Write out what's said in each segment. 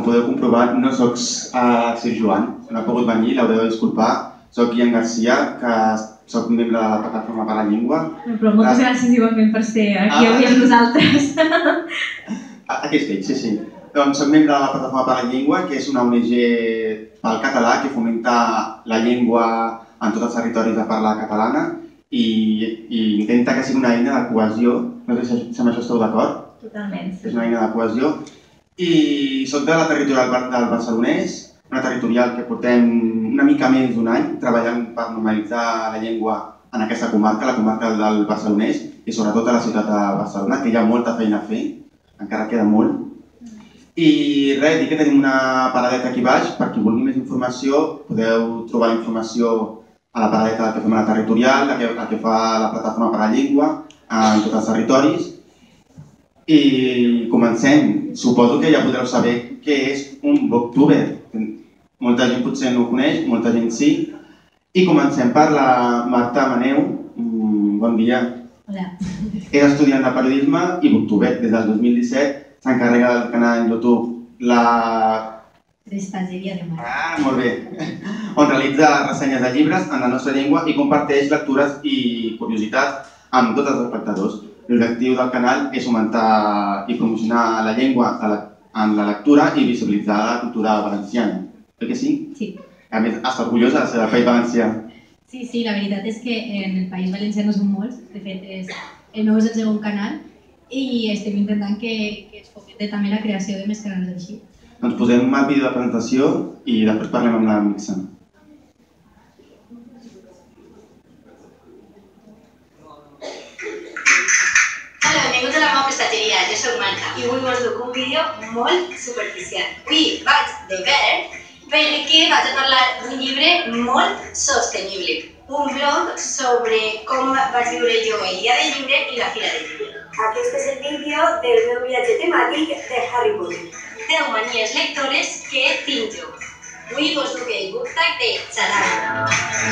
podeu comprovar, no soc Sir Joan, no he pogut venir, l'haureu de disculpar. Soc Ian Garcia, que soc membre de la Plataforma per la Llengua. Però moltes gràcies igualment per ser aquí avui amb nosaltres. Aquí estic, sí. Doncs soc membre de la Plataforma per la Llengua, que és una ONG pel català que fomenta la llengua en tots els territoris de parla catalana i intenta que sigui una eina de cohesió. No sé si amb això esteu d'acord. Totalment. És una eina de cohesió. I soc de la territorial del Barcelonès, una territorial que portem una mica més d'un any treballant per normalitzar la llengua en aquesta comarca, la comarca del Barcelonès, i sobretot a la ciutat de Barcelona, que hi ha molta feina a fer, encara queda molt. I res, dir que tenim una paradeta aquí baix, per qui vulgui més informació, podeu trobar la informació a la paradeta que fem a la territorial, la que fa la Plataforma per la Llengua, en tots els territoris. I comencem. Suposo que ja podreu saber què és un Booktuber. Molta gent potser no ho coneix, molta gent sí. I comencem per la Marta Maneu. Bon dia. Hola. És estudiant de periodisme i Booktuber. Des del 2017 s'encarrega del canal en YouTube La... Prestatgeria de Mar. Molt bé. On realitza ressenyes de llibres en la nostra llengua i comparteix lectures i curiositats amb tots els espectadors. L'objectiu del canal és fomentar i promocionar la llengua en la lectura i visibilitzar la cultura valenciana. Oi que sí? Sí. A més, està orgullosa de ser del País Valencià. Sí, la veritat és que en el País Valencià no som molts. De fet, el meu és el segon canal i estem intentant que es fomente també la creació de més canals així. Doncs posem el vídeo de presentació i després parlem amb la Mixa. Hola, benvinguts a la meva prestatgeria, jo soc Marta i avui vos duc un vídeo molt superficial. Avui vaig de verd perquè vaig a parlar d'un llibre molt sostenible. Un blog sobre com vaig viure jo el dia del llibre i la fira del llibre. Aquest és el vídeo del meu viatge temàtic de Harry Potter. 10 manies lectores que tinc jo. Avui vos duc el book tag de Xaran.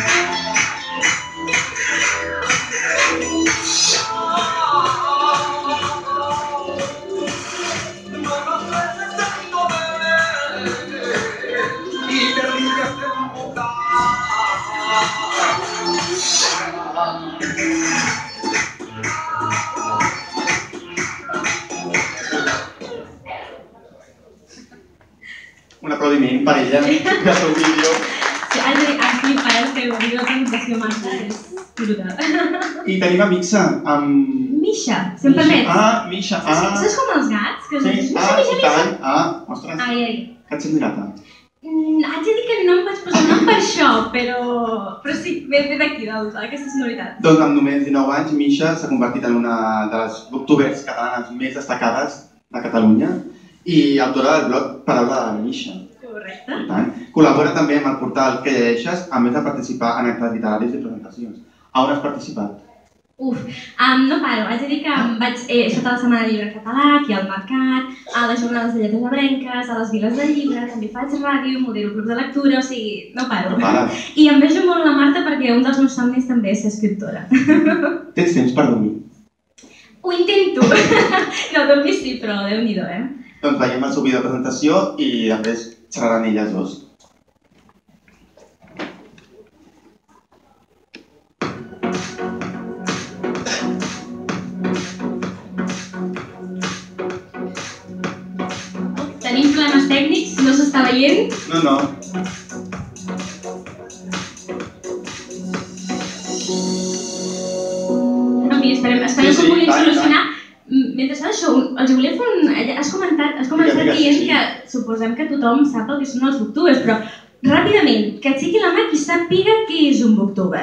Un aplaudiment per ella, del seu vídeo. Sí, haig de dir, aquí pareix que el vídeo de presentació Marta és brutal. I tenim a Mixa, amb... Misha, si em permets. Misha, Saps com els gats? Que sí, i tant, ostres, Ai. que et sents gata. Haig de dir que no em vaig posar nom per això, però sí, ve d'aquí, d'aquesta sonoritat. Doncs amb només 19 anys, Misha s'ha convertit en una de les booktubers catalanes més destacades de Catalunya i autora del blog Paraula de Misha. Correcte. I tant. Col·labora també amb el portal Que llegeixes, a més de participar en actes literaris i presentacions. A on has participat? No paro. Haig de dir que vaig sota la Setmana del Llibre Català, aquí al Mercat, a les jornades de lletres ebrenques, a les viles del llibre, també faig ràdio, modelo clubs de lectura, o sigui, no paro. No pares. I em vejo molt la Marta perquè un dels meus somnis també és ser escriptora. Tens temps per dormir? Ho intento. No, dormir sí, però Déu-n'hi-do, Doncs veiem el seu vídeo de presentació i després xerraran elles dos. Tenim problemes tècnics, no s'està veient. No. En fi, esperem que ho puguin solucionar. Mentrestant això, els volia fer un... Has començat dient que suposem que tothom sap el que són els booktubers, però ràpidament, que aixequi la mà qui sàpiga què és un booktuber.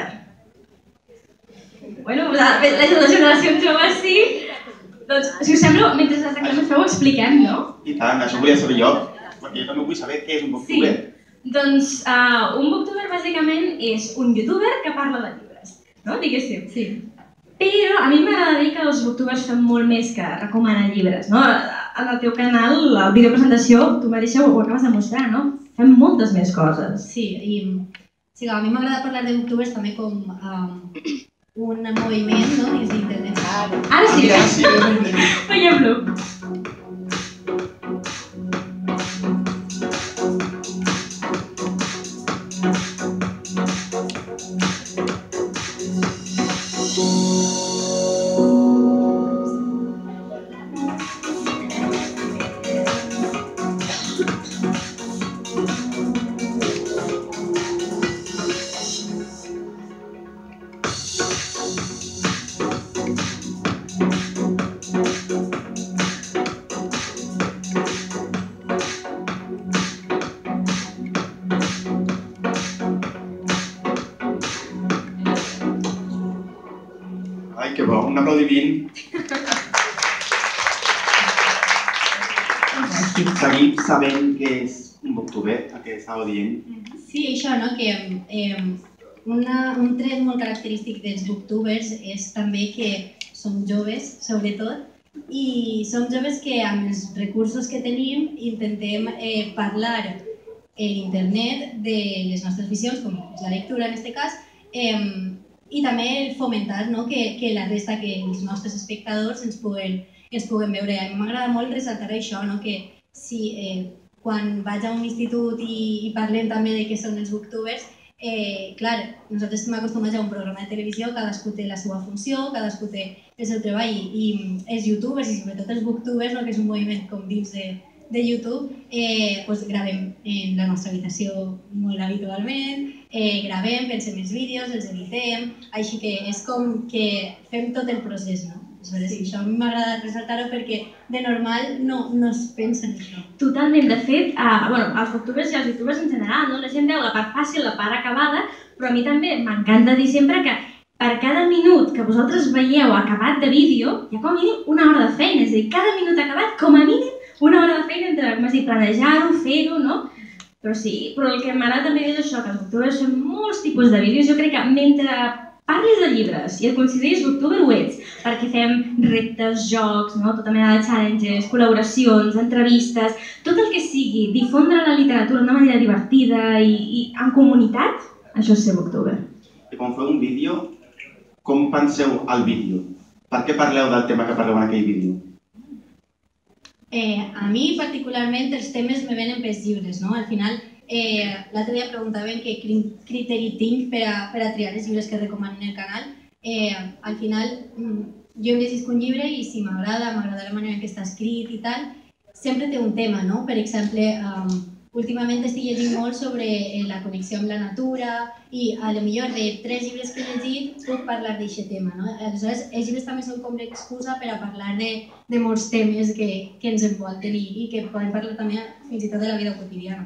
Bueno, la generació jove sí. Doncs, si us sembla, mentre les reclames feu, ho expliquem, no? I tant, això volia saber jo, perquè jo també vull saber què és un booktuber. Sí, doncs un booktuber bàsicament és un youtuber que parla de llibres, no? Diguéssim. Sí. Però a mi m'agrada dir que els booktubers fan molt més que recomanar llibres, no? En el teu canal, el vídeo de presentació, tu mateixa ho acabes de mostrar, no? Fem moltes més coses. Sí, i a mi m'agrada parlar de booktubers també com un moviment, no? Dins d'internet. Ara sí! Ara sí! Veiem-lo! Ai, que bo, un aplaudiment. Seguim sabent què és un booktuber, el que estàveu dient. Sí, això, no? Que un tret molt característic dels booktubers és també que som joves, sobretot, i som joves que amb els recursos que tenim intentem parlar en internet de les nostres visions, com la lectura en aquest cas, i també fomentar que la resta, que els nostres espectadors ens puguen veure. A mi m'agrada molt ressaltar això, que si quan vaig a un institut i parlem també de què són els booktubers, clar, nosaltres estem acostumats a un programa de televisió, cadascú té la seva funció, cadascú té el seu treball, i els youtubers, i sobretot els booktubers, que és un moviment com dins de YouTube, gravem en la nostra habitació molt habitualment, gravem, pensem els vídeos, els editem, així que és com que fem tot el procés, no? Això a mi m'agrada ressaltar-ho perquè de normal no es pensa en això. Totalment. De fet, els booktubers i els youtubers en general, la gent veu la part fàcil, la part acabada, però a mi també m'encanta dir sempre que per cada minut que vosaltres veieu acabat de vídeo, hi ha com a mínim una hora de feina. És a dir, cada minut acabat, com a mínim, una hora de feina entre, com has dit, planejar-ho, fer-ho, no? Però sí, però el que m'agrada també és això, que els booktubers són molts tipus de vídeos. Jo crec que mentre parlis de llibres i et consideris booktuber, ho ets, perquè fem reptes, jocs, tota mena de challenges, col·laboracions, entrevistes, tot el que sigui difondre la literatura d'una manera divertida i en comunitat, això és ser booktuber. I quan feu un vídeo, com penseu al vídeo? Per què parleu del tema que parleu en aquell vídeo? A mi, particularment, els temes me venen pels llibres, no? Al final, l'altre dia preguntaven què criteri tinc per a triar els llibres que recomanen el canal. Al final, jo em llegisc un llibre i si m'agrada la manera en què està escrit i tal, sempre té un tema, no? Per exemple, últimament estic llegint molt sobre la connexió amb la natura i potser de 3 llibres que he llegit puc parlar d'aquest tema, no? Aleshores, els llibres també són com l'excusa per a parlar de molts temes que ens envolten i que podem parlar també fins i tot de la vida quotidiana.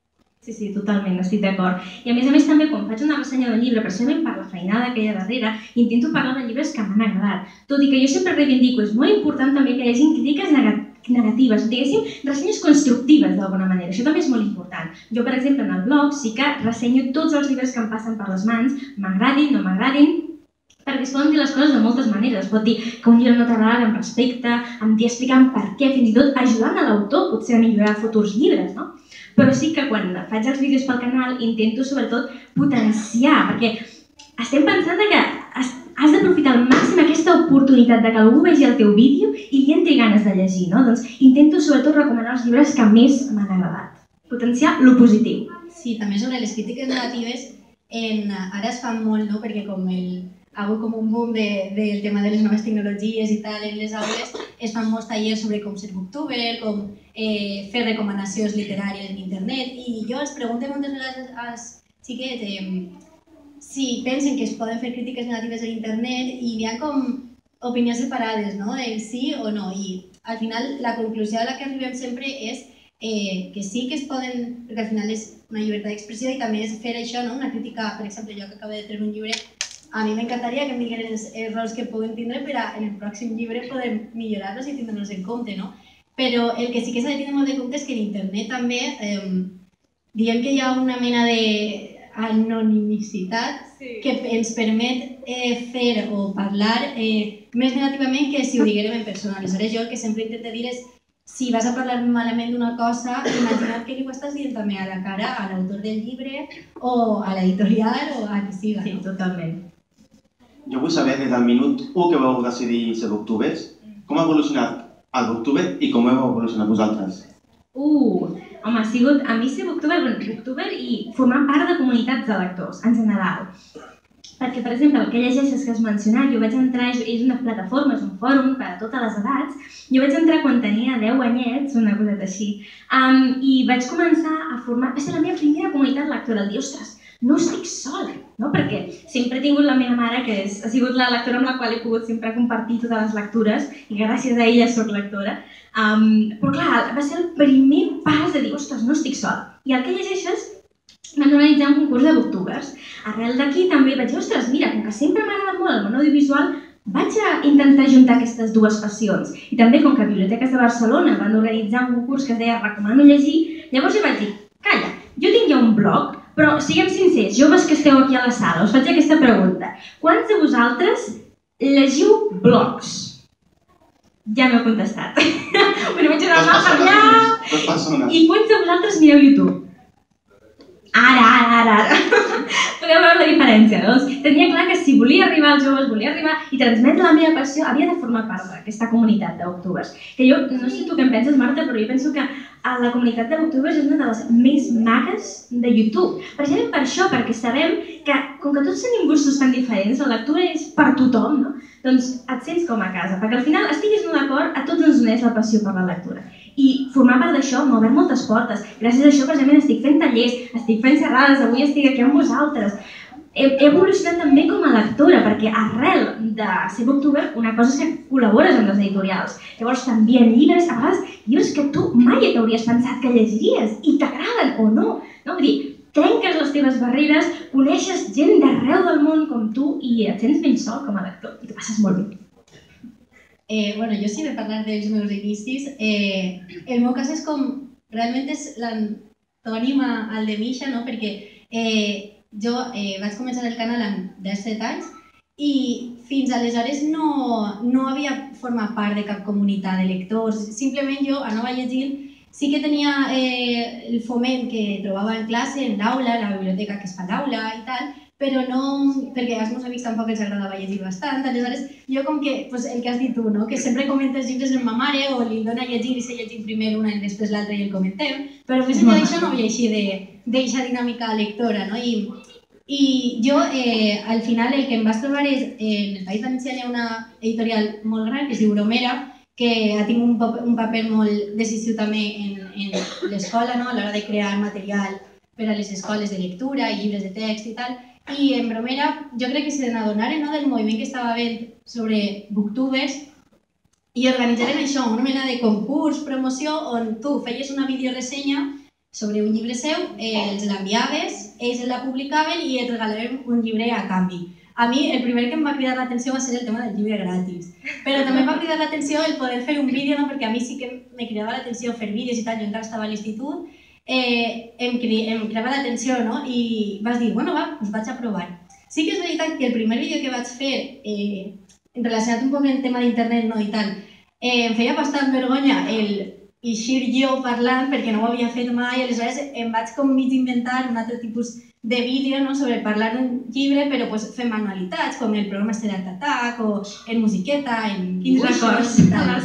Sí, totalment, estic d'acord. I a més també, quan faig una ressenya d'un llibre, precisament per la feinada que hi ha darrere, intento parlar de llibres que m'han agradat. Tot i que jo sempre reivindico, és molt important també que hi hagi crítiques negatives, diguéssim, ressenyes constructives d'alguna manera. Això també és molt important. Jo, per exemple, en el blog sí que ressenyo tots els llibres que em passen per les mans, m'agradin, no m'agradin, perquè es poden dir les coses de moltes maneres. Es pot dir que un llibre no t'agrada amb respecte, em dir explicant per què, fins i tot ajudant a l'autor potser a millorar futurs llibres, no? Però sí que quan faig els vídeos pel canal intento sobretot potenciar, perquè estem pensant que has d'aprofitar al màxim aquesta oportunitat de que algú vegi el teu vídeo i li entri ganes de llegir, no? Doncs intento sobretot recomanar els llibres que més m'han agradat. Potenciar lo positiu. Sí, també sobre les crítiques negatives, ara es fan molt, no? Perquè com ha hagut com un boom del tema de les noves tecnologies i tal en les aules, es fan molts tallers sobre com ser booktuber, com fer recomanacions literàries en internet, i jo els pregunto moltes vegades als xiquets si pensen que es poden fer crítiques negatives a internet i hi ha com opinions separades, no? El sí o no, i al final la conclusió a la que arribem sempre és que sí que es poden, perquè al final és una llibertat d'expressió i també és fer això, una crítica, per exemple, jo que acabo de treure un llibre, a mi m'encantaria que em diguin els errors que puguen tindre per a en el pròxim llibre poder millorar-los i tindre-los en compte, no? Però el que sí que s'ha de tenir molt de compte és que en internet també diem que hi ha una mena d'anonimicitat que ens permet fer o parlar més negativament que si ho diguérem en persona. Aleshores, jo el que sempre intento dir és si vas a parlar malament d'una cosa, imagina't que li ho estàs dient també a la cara a l'autor del llibre o a l'editorial o a qui siga. Sí, totalment. Jo vull saber, des del minut 1 que vau decidir ser booktubers, com ha evolucionat el booktuber i com heu evolucionat vosaltres? Home, ha sigut a mi ser booktuber i formar part de comunitats de lectors, en general. Perquè, per exemple, el que llegeixes que has mencionat, jo vaig entrar, és una plataforma, és un fòrum per a totes les edats, jo vaig entrar quan tenia 10 anyets, una coseta així, i vaig començar a formar, va ser la meva primera comunitat lectora, el dir, ostres, no estic sola, no? Perquè sempre he tingut la meva mare, que ha sigut la lectora amb la qual he pogut sempre compartir totes les lectures, i gràcies a ella soc lectora, però clar, va ser el primer pas de dir, ostres, no estic sola. I el que llegeixes vam organitzar un concurs de booktubers. Arrel d'aquí també vaig dir, ostres, mira, com que sempre m'ha agradat molt el món audiovisual, vaig a intentar juntar aquestes dues passions. I també, com que Biblioteques de Barcelona van organitzar un concurs que es deia Recomano llegir, llavors jo vaig dir, calla, jo tinc ja un blog, però siguem sincers, joves que esteu aquí a la sala, us faig aquesta pregunta. Quants de vosaltres llegiu blogs? Ja m'heu contestat. Però vaig anar mal per allà. Dos persones. I quants de vosaltres mireu YouTube? Ara. Podeu veure la diferència, doncs? Tenia clar que si volia arribar als joves, volia arribar i transmetre la meva passió, havia de formar part d'aquesta comunitat de Booktubers. Que jo, no sé tu què en penses, Marta, però jo penso que la comunitat de Booktubers és una de les més maques de YouTube. Precisament per això, perquè sabem que, com que tots tenim gustos tan diferents, la lectura és per tothom, no? Doncs et sents com a casa, perquè al final estiguis no d'acord, a tots ens uneix la passió per la lectura. I formar part d'això m'ha obert moltes portes. Gràcies a això, precisament, estic fent tallers, estic fent xerrades, avui estic aquí amb vosaltres. He evolucionat també com a lectora, perquè arrel de ser booktuber, una cosa és que col·labores amb les editorials. Llavors t'envien llibres, a vegades llibres que tu mai t'hauries pensat que llegiries i t'agraden o no. Vull dir, trenques les teves barreres, coneixes gent d'arreu del món com tu i et sents ben sol com a lector i t'ho passes molt bé. Bueno, jo sí de parlar dels meus inicis. El meu cas és com, realment és l'antònima al de Misha, no? Perquè jo vaig començar el canal amb 17 anys i fins aleshores no havia format part de cap comunitat de lectors. Simplement jo anava llegint, sí que tenia el foment que trobava en classe, en l'aula, la biblioteca que es fa a l'aula i tal, però no, perquè als meus amics tampoc els agradava llegir bastant, aleshores jo com que, el que has dit tu, no? Que sempre comentes llibres amb ma mare o li dona a llegir i sé llegir primer una i després l'altra i el comentem, però més enllà d'això no havia així d'eixa dinàmica lectora, no? I jo, al final, el que em vaig trobar és, en el País Valencià hi ha una editorial molt gran que es diu Bromera, que ha tingut un paper molt decisiu també en l'escola, no? A l'hora de crear material per a les escoles de lectura i llibres de text i tal. I en Bromera jo crec que se n'adonaren del moviment que estava havent sobre booktubers i organitzaren això, una mena de concurs, promoció, on tu feies una videoressenya sobre un llibre seu, els l'enviaves, ells la publicaven i et regalaven un llibre a canvi. A mi el primer que em va cridar l'atenció va ser el tema del llibre gratis, però també em va cridar l'atenció el poder fer un vídeo, perquè a mi sí que me cridava l'atenció fer vídeos i tal, jo encara estava a l'institut, em cridava l'atenció, no? I vas dir, bueno, va, doncs vaig a provar. Sí que és veritat que el primer vídeo que vaig fer, relacionat un poc amb el tema d'internet i tal, em feia bastant vergonya el eixir jo parlant perquè no ho havia fet mai, aleshores em vaig com mig inventar un altre tipus de vídeo sobre parlar d'un llibre, però fent manualitats, com el programa este d'Art Attack o en musiqueta, en dibuixos i tal.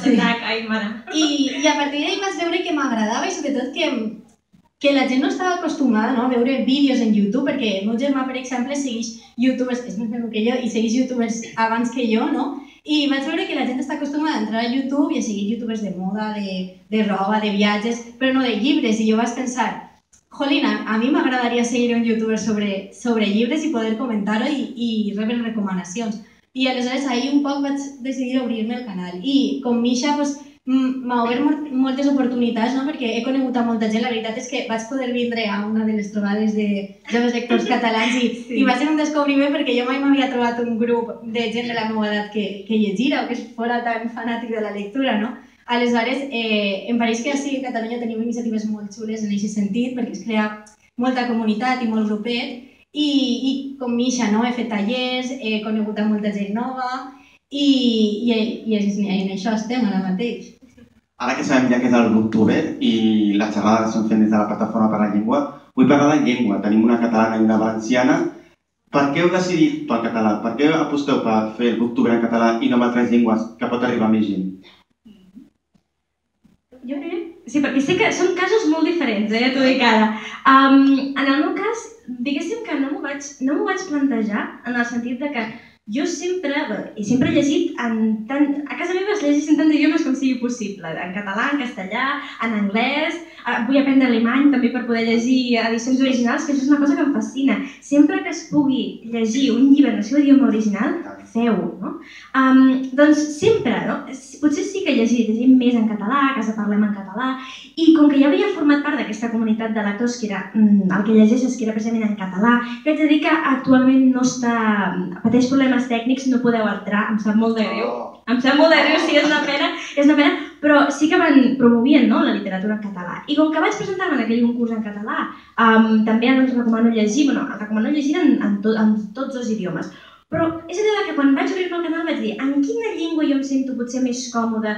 I a partir d'ahir vaig veure que m'agradava i sobretot que la gent no estava acostumada a veure vídeos en YouTube, perquè el meu germà, per exemple, segueix youtubers, és més meu que jo, i segueix youtubers abans que jo, no? I vaig veure que la gent està acostumada a entrar a YouTube i a seguir youtubers de moda, de roba, de viatges, però no de llibres. I jo vaig pensar, jolina, a mi m'agradaria seguir un youtuber sobre llibres i poder comentar-ho i rebre recomanacions. I aleshores ahir un poc vaig decidir obrir-me el canal. I com Misha m'ha obert moltes oportunitats, perquè he conegut a molta gent. La veritat és que vaig poder vindre a una de les trobades de joves lectors catalans i va ser un descobriment perquè jo mai m'havia trobat un grup de gent de la meva edat que llegira o que fora tan fanàtic de la lectura, no? Aleshores, em pareix que així a Catalunya tenim iniciatives molt xules en aquest sentit, perquè es crea molta comunitat i molt grupet, i com Misha, he fet tallers, he conegut a molta gent nova, i en això estem ara mateix. Ara que sabem ja què és el Booktuber i la xerrada que estem fent des de la Plataforma per la Llengua, vull parlar de llengua. Tenim una catalana i una valenciana. Per què heu decidit pel català? Per què aposteu per fer el Booktuber en català i no en altres llengües que pot arribar a més gent? Jo primer? Sí, perquè sé que són casos molt diferents, ja t'ho dic ara. En el meu cas, diguéssim que no m'ho vaig plantejar en el sentit de que jo sempre he llegit a casa meva es llegeix en tants idiomes com sigui possible, en català, en castellà, en anglès, vull aprendre alemany també per poder llegir edicions originals, que això és una cosa que em fascina. Sempre que es pugui llegir un llibre en el seu idioma original, feu-ho, no? Doncs sempre, no? Potser sí que llegim més en català, a casa parlem en català, i com que ja havia format part d'aquesta comunitat de lectors, que era el que llegeixes, que era precisament en català, que haig de dir que actualment no pateix problemes tècnics, no podeu entrar, em sap molt de greu. Em sap molt de greu, sí, és una pena, però sí que promovien la literatura en català. I com que vaig presentar-me en aquell concurs en català, també els recomano llegir, en tots dos idiomes. Però és allò que quan vaig obrir-me el canal vaig dir en quina llengua jo em sento potser més còmode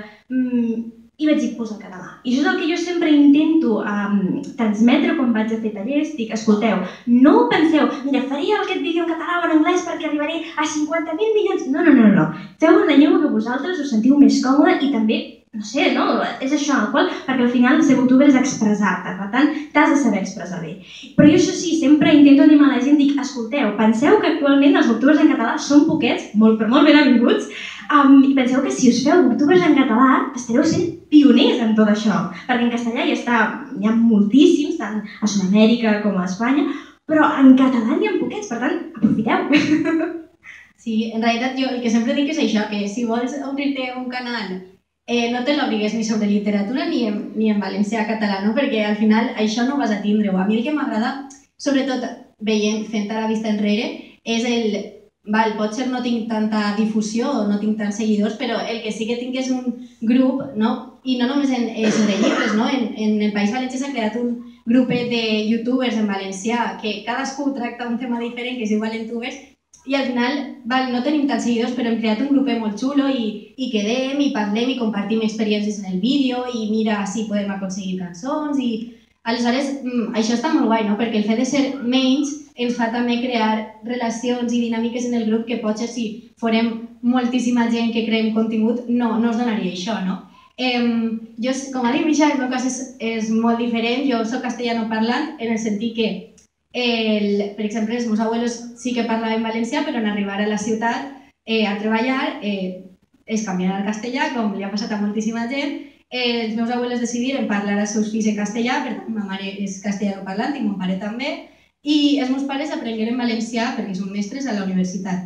i vaig dir posa el català. I això és el que jo sempre intento transmetre quan vaig a fer tallers. Dic, escolteu, no penseu, mira, faria aquest vídeo en català o en anglès perquè arribaré a 50.000 milions. No. Feu en la llengua que vosaltres us sentiu més còmode i també, no sé, és això, perquè al final ser youtuber és expressar-te, per tant, t'has de saber expressar bé. Però jo això sí, sempre intento animar la gent, dic, escolteu, penseu que actualment els youtubers en català són poquets, molt ben avinguts, i penseu que si us feu youtubers en català estareu sent pioners en tot això, perquè en castellà hi ha moltíssims, tant a Sud-amèrica com a Espanya, però en català n'hi ha poquets, per tant, aprofiteu. Sí, en realitat jo el que sempre dic és això, que si vols obrir-te un canal no te l'obligues ni sobre literatura ni en valencià català, no? Perquè al final això no ho vas a tindre. A mi el que m'agrada, sobretot fent ara vista enrere, és potser no tinc tanta difusió o no tinc tants seguidors, però el que sí que tinc és un grup, no? I no només sobre llibres, no? En el País Valencià s'ha creat un grupet de youtubers en valencià que cadascú tracta un tema diferent, que es diu Valentubers, i al final no tenim tants seguidors, però hem creat un grupet molt xulo i quedem i parlem i compartim experiències en el vídeo i mira si podem aconseguir cançons i aleshores això està molt guai, no? Perquè el fet de ser menys ens fa també crear relacions i dinàmiques en el grup que potser si forem moltíssima gent que creem contingut no es donaria això, no? Jo, com ha dit Misha, el meu cas és molt diferent, jo soc castellano parlant en el sentit que per exemple, els meus abuelos sí que parlaven valencià, però en arribar a la ciutat a treballar es canviaran al castellà, com li ha passat a moltíssima gent. Els meus abuelos decidiren parlar als seus fills en castellà, per tant, ma mare és castellano parlant i mon pare també, i els meus pares aprengueren valencià perquè són mestres a la universitat.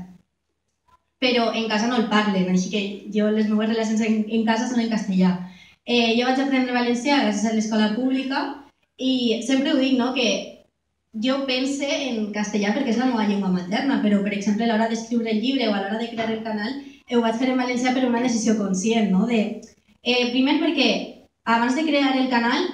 Però en casa no el parlen, així que jo les meves relacions en casa són en castellà. Jo vaig aprendre valencià gràcies a l'escola pública i sempre ho dic, no?, que jo pense en castellà perquè és la meva llengua materna, però, per exemple, a l'hora d'escriure el llibre o a l'hora de crear el canal, ho vaig fer en valencià per una decisió conscient, no? Primer perquè abans de crear el canal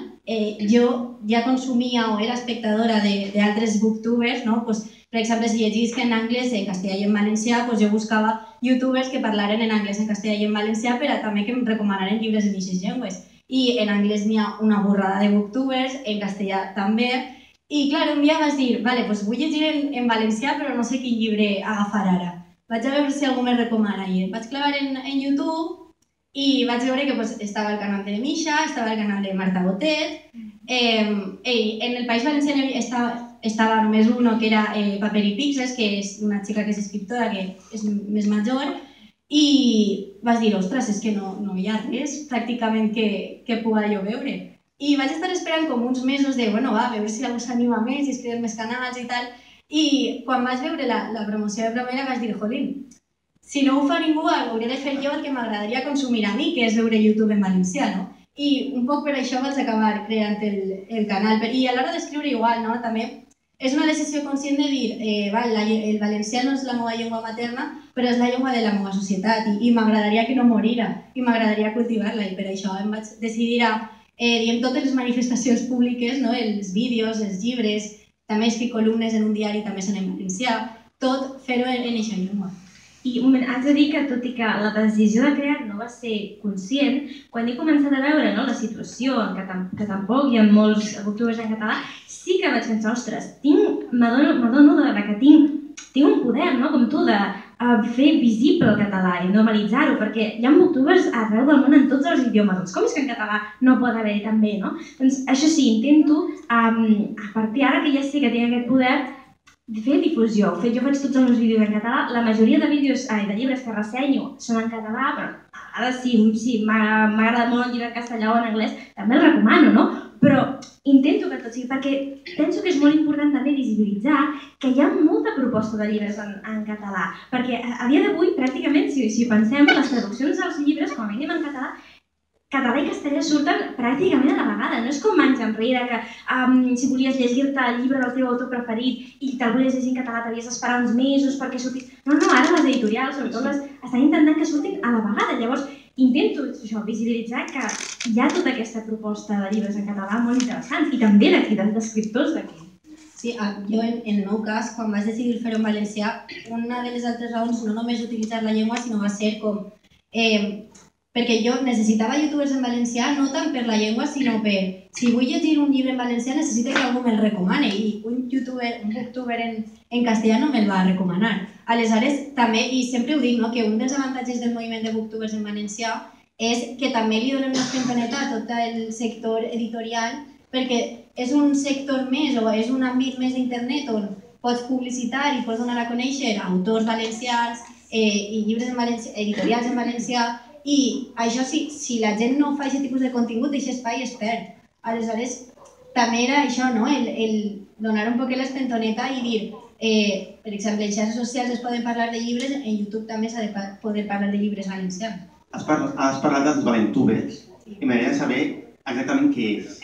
jo ja consumia o era espectadora d'altres booktubers, no? Per exemple, si llegisc en anglès, en castellà i en valencià, jo buscava youtubers que parlaren en anglès, en castellà i en valencià per a també que em recomanaren llibres en aquestes llengües. I en anglès n'hi ha una borrada de booktubers, en castellà també. I, clar, un dia vaig dir, vale, vull llegir en valencià, però no sé quin llibre agafar ara. Vaig a veure si algú me recomana. I em vaig clavar en YouTube i vaig veure que estava el canal de Misha, estava el canal de Marta Botet. En el País Valencià estava només un, que era Paper i Píxels, que és una xica que és escriptora, que és més major. I vaig dir, ostres, és que no hi ha res pràcticament que pugui jo veure. I vaig estar esperant com uns mesos de, a veure si algú s'anima més i es creen més canals i tal. I quan vaig veure la promoció de Promera vaig dir, jolín, si no ho fa ningú, ho hauré de fer jo el que m'agradaria consumir a mi, que és veure YouTube en valencià, no? I un poc per això vaig acabar creant el canal. I a l'hora d'escriure igual, no? També és una decisió conscient de dir, el valencià no és la meva llengua materna, però és la llengua de la meva societat i m'agradaria que no morira i m'agradaria cultivar-la. I per això em vaig decidir a diem totes les manifestacions públiques, els vídeos, els llibres, també escric columnes en un diari, també són en valencià, tot fer-ho en aquesta llengua. I un moment, haig de dir que tot i que la decisió de crear no va ser conscient, quan he començat a veure la situació en que tampoc hi ha molts booktubers en català, sí que vaig pensar, ostres, m'adono que tinc un poder, com tu, de fer visible el català i normalitzar-ho, perquè hi ha booktubers arreu del món en tots els idiomes. Com és que en català no pot haver-hi també, no? Doncs això sí, intento, a partir ara que ja sé que tinc aquest poder, fer difusió. Jo faig tots els meus vídeos en català, la majoria de llibres que ressenyo són en català, però a vegades sí, m'ha agradat molt el llibre en castellà o en anglès, també el recomano, no? però intento que tot sigui, perquè penso que és molt important també visibilitzar que hi ha molta proposta de llibres en català, perquè a dia d'avui, pràcticament, si pensem, les traduccions dels llibres, com a mínim en català i castellà surten pràcticament a la vegada. No és com anys enrere que si volies llegir-te el llibre del teu autor preferit i te'l volies llegir en català t'havies d'esperar uns mesos perquè sortís... No, ara les editorials, sobretot, estan intentant que surtin a la vegada. Llavors, intento visibilitzar que hi ha tota aquesta proposta de llibres en català molt interessants i també d'aquí, d'escriptors d'aquí. Sí, jo en el meu cas, quan vaig decidir fer-ho en valencià, una de les altres raons no només utilitzar la llengua, sinó va ser com... perquè jo necessitava youtubers en valencià no tant per la llengua, sinó per... Si vull llegir un llibre en valencià necessito que algú me'l recomane i un booktuber en castellà no me'l va recomanar. Aleshores, també, i sempre ho dic, que un dels avantatges del moviment de booktubers en valencià és que també li donem una escampaneta a tot el sector editorial perquè és un sector més o és un àmbit més d'internet on pots publicitar i pots donar a conèixer autors valencians i llibres editorials en valencià. I això, si la gent no fa aquest tipus de contingut, d'aquest espai es perd. Aleshores, també era això, el donar un poc l'estentoneta i dir, per exemple, en xarxes socials es poden parlar de llibres, en YouTube també s'ha de poder parlar de llibres valencians. Has parlat dels Valentubers i m'agradaria saber exactament què és.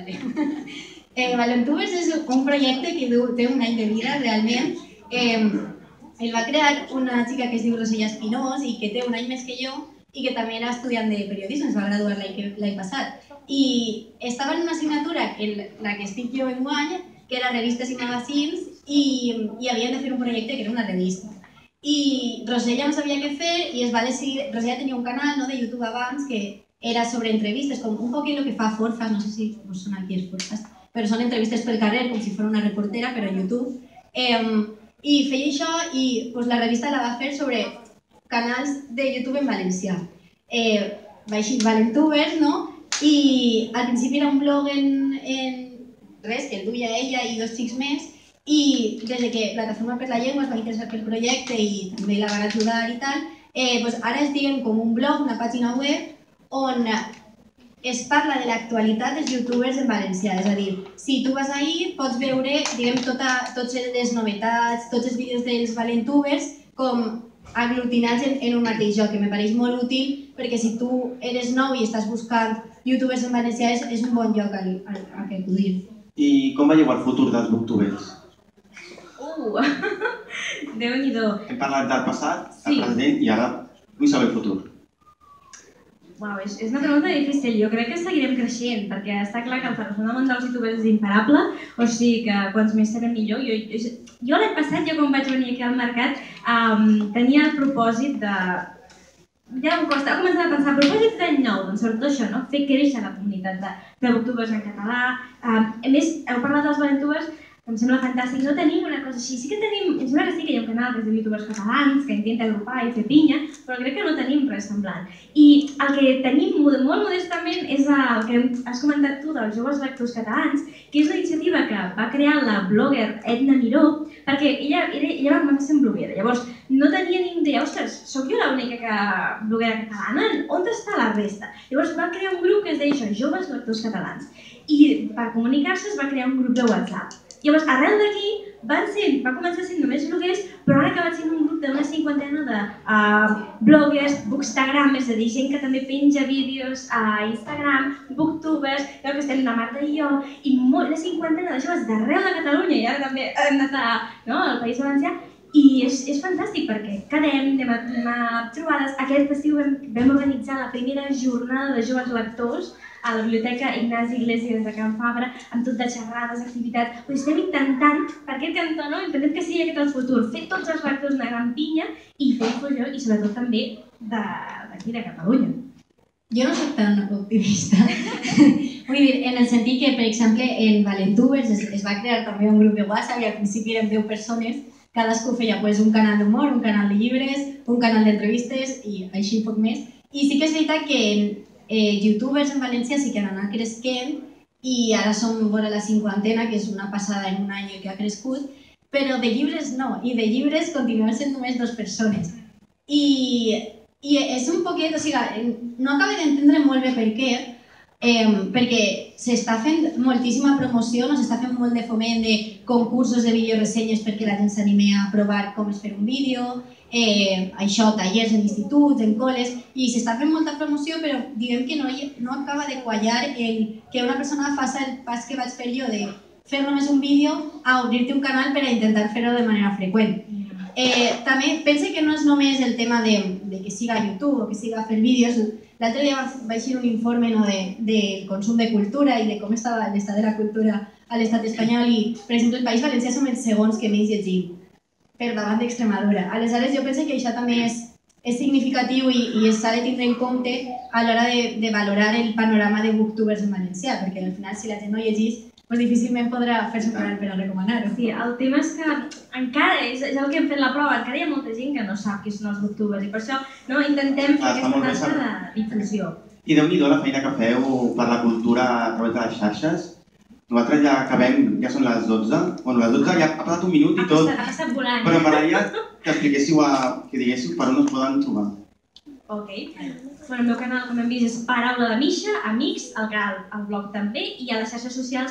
Valentubers és un projecte que té un any de vida, realment. El va crear una xica que es diu Rosella Espinós i que té un any més que jo i que també era estudiant de periodisme, es va graduar l'any passat. I estava en una assignatura en la que estic jo enguany, que era revistes i magazines, i havien de fer un projecte que era una revista. I Rosella no sabia què fer i es va decidir... Rosella tenia un canal de YouTube abans que era sobre entrevistes, com un poc el que fa Forfas, no sé si us sona aquí els Forfas, però són entrevistes pel carrer, com si fos una reportera, però a YouTube. I feia això i la revista la va fer sobre canals de YouTube en valencià. Va així Valentubers, i al principi era un blog en res, que el duia ella i dos xics més, i des que Plataforma per la Llengua es va interessar pel projecte i també la van ajudar i tal, ara és com un blog, una pàgina web, on es parla de l'actualitat dels youtubers en valencià. És a dir, si tu vas ahir pots veure totes les novetats, tots els vídeos dels Valentubers, com aglutinats en un mateix lloc, que me pareix molt útil perquè si tu eres nou i estàs buscant youtubers en valencià és un bon lloc a què acudir. I com veieu el futur dels booktubers? Déu-n'hi-do. Hem parlat del passat, del present i ara vull saber el futur. És una pregunta difícil. Jo crec que seguirem creixent, perquè està clar que el fenomen dels youtubers és imparable, o sigui que quants més serem millor. Jo l'any passat, quan vaig venir aquí al mercat, tenia el propòsit de... Ja em costa començar a pensar, propòsit d'any nou, doncs sobretot això, fer créixer la comunitat de booktubers en català. A més, heu parlat dels Valentubers, que em sembla fantàstic, no tenim una cosa així. Sí que tenim, em sembla que sí que hi ha un canal que es diu youtubers catalans, que intenta agrupar i fer pinya, però crec que no tenim res semblant. I el que tenim molt modestament és el que has comentat tu dels joves lectors catalans, que és una iniciativa que va crear la blogger Edna Miró, perquè ella va començar sent bloguera. Llavors, no tenia ni idea, ostres, soc jo l'única bloguera catalana? On està la resta? Llavors va crear un grup que es deia això, Joves Lectors Catalans. I per comunicar-se es va crear un grup de WhatsApp. Llavors, arrel d'aquí, va començar sent només bloguers, però ara ha acabat sent un grup d'una 50 de bloggers, bookstagram, és a dir, gent que també penja vídeos a Instagram, booktubers, que estem la Marta i jo, i una 50 de joves d'arreu de Catalunya, i ara també hem anat al País Valencià, i és fantàstic perquè quedem, anem a trobades. Aquest estiu vam organitzar la primera jornada de joves lectors a la Biblioteca Ignasi Iglesias de Can Fabra, amb tot de xerrades, activitats. Estem intentant, per aquest cantó, intentem que sigui aquest el futur, fer tots els lectors una gran pinya i fer difusió, i sobretot també d'aquí, de Catalunya. Jo no soc tan optimista. Vull dir, en el sentit que, per exemple, en Valentubers es va crear també un grup de WhatsApp i al principi érem 10 persones, cadascú feia un canal d'humor, un canal de llibres, un canal d'entrevistes i així poc més. I sí que és veritat que youtubers en València sí que han anat creixent i ara som vora la 50, que és una passada en un any que ha crescut, però de llibres no, i de llibres continuem sent només 2 persones. I és un poquet, o sigui, no acabo d'entendre molt bé per què, perquè s'està fent moltíssima promoció, no s'està fent molt de foment de concursos de videoressenyes perquè la gent s'anime a provar com es fer un vídeo, això, tallers en instituts, en col·les, i s'està fent molta promoció, però diguem que no acaba de quallar que una persona faci el pas que vaig fer jo de fer només un vídeo a obrir-te un canal per a intentar fer-ho de manera freqüent. També pense que no és només el tema de que siga YouTube o que siga fer vídeos. L'altre dia vaig fer un informe del consum de cultura i de com estava l'estat de la cultura a l'estat espanyol i, per exemple, el País Valencià som els segons que menys llegim, per davant d'Extremadura. Aleshores, jo penso que això també és significatiu i s'ha de tindre en compte a l'hora de valorar el panorama de booktubers en valencià, perquè al final, si la gent no llegís, difícilment podrà fer-se un canal per a recomanar-ho. Sí, el tema és que encara, és el que hem fet la prova, encara hi ha molta gent que no sap qui són els booktubers i per això intentem fer aquesta tasca de difusió. I Déu-n'hi-do la feina que feu per la cultura a través de les xarxes. Nosaltres ja acabem, ja són les 12. Bueno, les 12 ja ha passat un minut i tot. Ha passat volant. Però m'agradaria que expliquéssiu, que diguéssiu per on us poden trobar. Ok. El meu canal, com hem vist, és Paraula de Misha, Amics, el blog també, i a les xarxes socials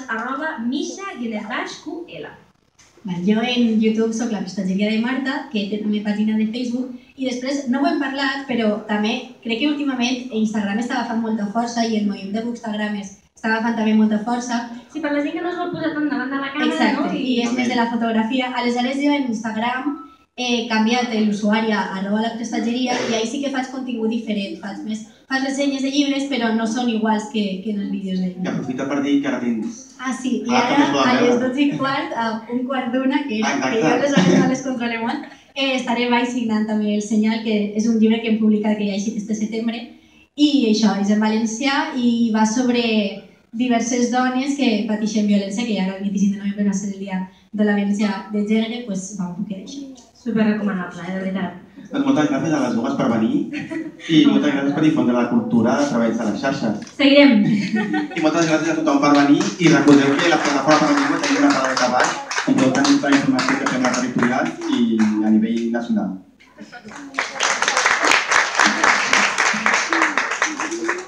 @misha_ql. Jo en YouTube soc la Prestatgeria de Marta, que té també pàgina de Facebook, i després, no ho hem parlat, però també crec que últimament Instagram està agafant molta força i el moviment de Bookstagram està agafant també molta força. Sí, per la gent que no es vol posar tant davant de la càmera, no? Exacte, i és més de la fotografia. Aleshores jo en Instagram he canviat l'usuari a @la prestatgeria i ahí sí que faig contingut diferent, faig ressenyes de llibres però no són iguals que en els vídeos de I aprofita per dir que ara tens... Ah, sí, i ara a les 12:15, a un quart d'una, que jo les hores no les controlem molt, estaré baix signant també El Senyal, que és un llibre que hem publicat que ja ha eixit este setembre, i això, és en valencià i va sobre diverses dones que pateixen violència, que ara el 25 de novembre va ser el dia de la violència de gènere, doncs va un poquet d'això. Superrecomanable, de veritat. Doncs moltes gràcies a les dues per venir i moltes gràcies per difondre la cultura a través de les xarxes. Seguirem! I moltes gràcies a tothom per venir i recordeu que la plataforma per la llengua tenim una part de treball i tot tenim la informació que fem a territorial i a nivell nacional.